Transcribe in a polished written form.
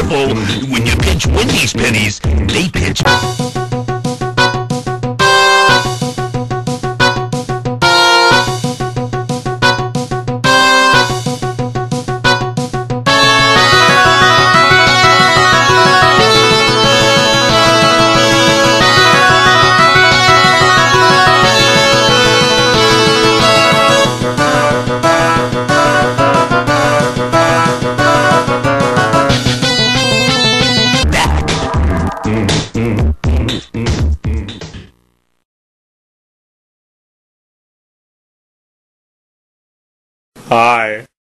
careful. When you pinch Wendy's pennies, they pinch... Hi.